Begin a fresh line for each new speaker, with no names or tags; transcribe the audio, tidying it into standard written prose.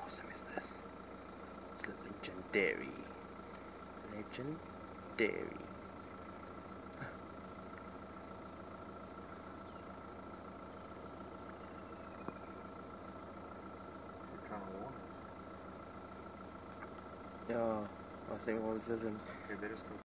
awesome is this? It's legendary. Legendary. Ja, was denken wir uns, das sind?